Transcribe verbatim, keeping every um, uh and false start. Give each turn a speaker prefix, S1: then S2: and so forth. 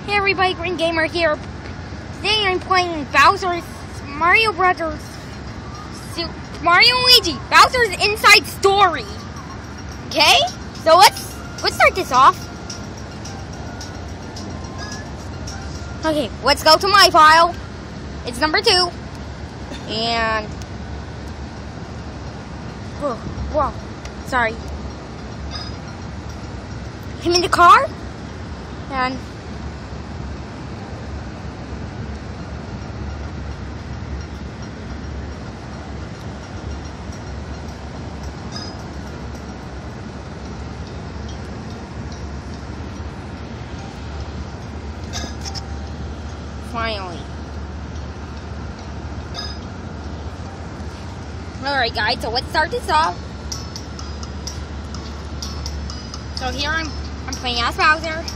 S1: Hey everybody, Green Gamer here. Today I'm playing Bowser's Mario Brothers, Mario and Luigi, Bowser's Inside Story. Okay, so let's let's start this off. Okay, let's go to my file. It's number two, and whoa, whoa, sorry. I'm in the car, and. Finally. Alright guys, so let's start this off. So here I'm I'm playing as Bowser.